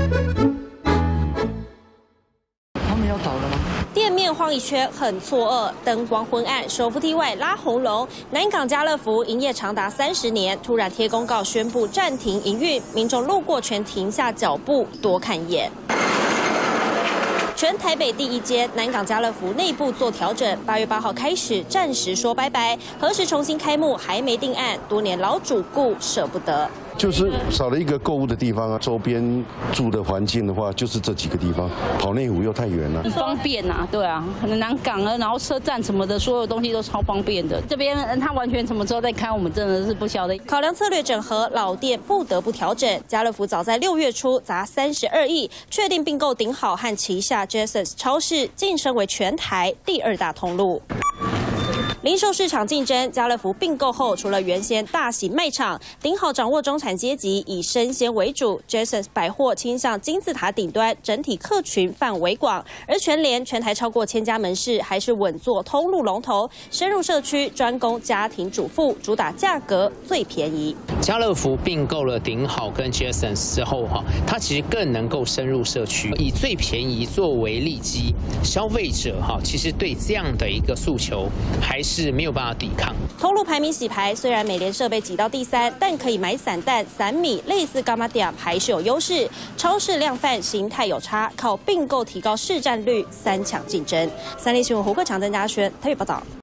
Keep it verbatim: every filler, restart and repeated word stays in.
他们要倒了吗？ 店面晃一圈，很错愕。灯光昏暗，手扶梯外拉红龙。南港家乐福营业长达三十年，突然贴公告宣布暂停营运，民众路过全停下脚步，多看一眼。 全台北第一间南港家乐福内部做调整，八月八号开始暂时说拜拜，何时重新开幕还没定案，多年老主顾舍不得。 就是少了一个购物的地方啊，周边住的环境的话，就是这几个地方，跑内湖又太远了， 很方便呐、啊，对啊，可能南港啊，然后车站什么的，所有东西都超方便的。这边它完全什么时候再开，我们真的是不晓得。 考量策略整合，老店不得不调整。家乐福早在六月初砸三十二亿，确定并购顶好和旗下 Jasons 超市，晋升为全台第二大通路。 零售市场竞争，家乐福并购后，除了原先大型卖场，顶好掌握中产阶级，以生鲜为主 ；Jasons 百货倾向金字塔顶端，整体客群范围广。而全联全台超过千家门市，还是稳坐通路龙头，深入社区，专攻家庭主妇，主打价格最便宜。 家乐福并购了顶好跟 Jasons 之后，哈，它其实更能够深入社区，以最便宜作为利基，消费者哈，其实对这样的一个诉求还是 是没有办法抵抗。 通路排名洗牌，虽然美联设备挤到第三，但可以买散蛋、散米，类似柑仔店还是有优势。超市量贩形态有差，靠并购提高市占率，三强竞争。三立新闻胡克强、曾嘉轩台北报道。